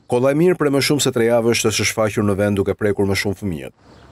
Kolla e mirë për më shumë se 3 javë është së shfaqur në vend duke prekur më shumë fëmijët.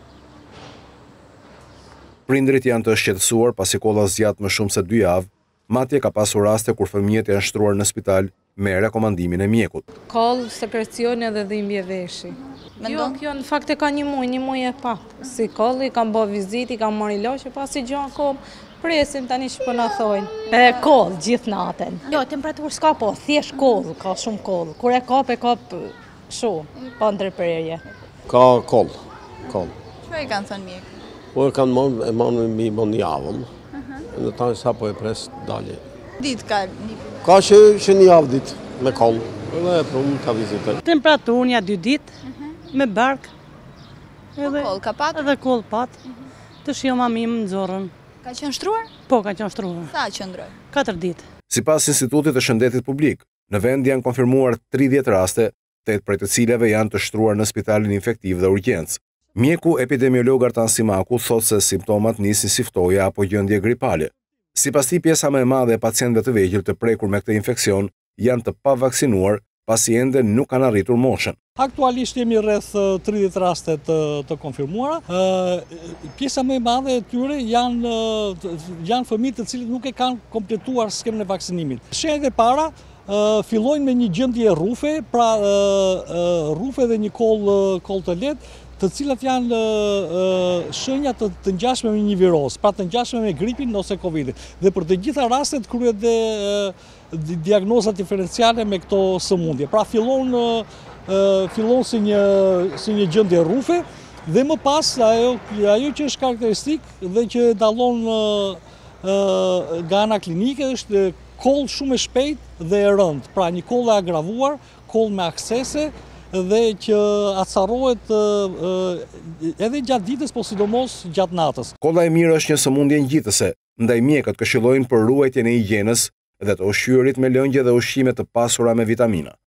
Prindrit janë të shqetësuar pasi kolla zgjat më shumë se 2 javë, madje ka pasur raste kur fëmijët janë shtruar në spital me rekomandimin e mjekut. Koll, sekrecioni dhe dhimbje veshi. Jo, kjo në fakt e ka një muj e pak. Si kolli, kam bo viziti, kam marrë ilaçe, pasi gjë kom, presim tani që po na thojnë. Koll, gjithë natën. Jo, temperaturë s'ka po, thjesht koll, ka shumë koll. Kur e kap shumë, pa ndërprerje. Ka koll. Çfarë i kanë thënë mjekët? Po e kanë marrë me një javën. Në tani sa po e pres dalje. Ditë ka Ka që një javë ditë me koll. Edhe e prumë ta vizitoj. Temperaturë një 2 ditë, me bark. koll ka patur? Edhe koll pat. Të shio mamim në zorën. Ka qenë shtruar? Po, ka qenë shtruar. Sa qëndroi? 4 ditë. Sipas Institutit të Shëndetit Publik, në vend janë konfirmuar 30 raste, 8 prej të cilave janë të shtruar në spitalin infektiv dhe urgjencë. Mjeku epidemiolog Artan Simaku thot se simptomat nisin si ftoje apo gjendje gripale. Sipas tij, pjesa më e madhe e pacientëve të vegjël të prekur me këtë infekcion janë të pavaksinuar, pasi ende nuk kanë arritur moshën. Aktualisht jemi rreth 30 raste të konfirmuara. Pjesa më e madhe e tyre janë fëmijë të cilët nuk e kanë kompletuar skemën e vaksinimit. Shenjat e para fillojnë me një gjendje rrufe, pra rrufe dhe një koll të lehtë, të cilat janë shenja të ngjashme me një viroz, pra të ngjashme me gripin ose Covidin. Dhe për të gjitha rastet kryhet dhe diagnoza diferenciale me këto sëmundje. Pra fillon si një gjendje rrufe dhe më pas ajo që është karakteristik dhe që dallon nga ana klinike është koll shumë e shpejtë dhe e rëndë. Pra një koll e agravuar, koll me aksese, dhe që acarohet edhe gjatë ditës, po sidomos gjatë natës. Kolla e mirë është një sëmundje ngjitëse, ndaj mjekët këshillojnë për ruajtjen e higjienës dhe të ushqyerit me lëngje dhe ushqime të pasura me vitamina.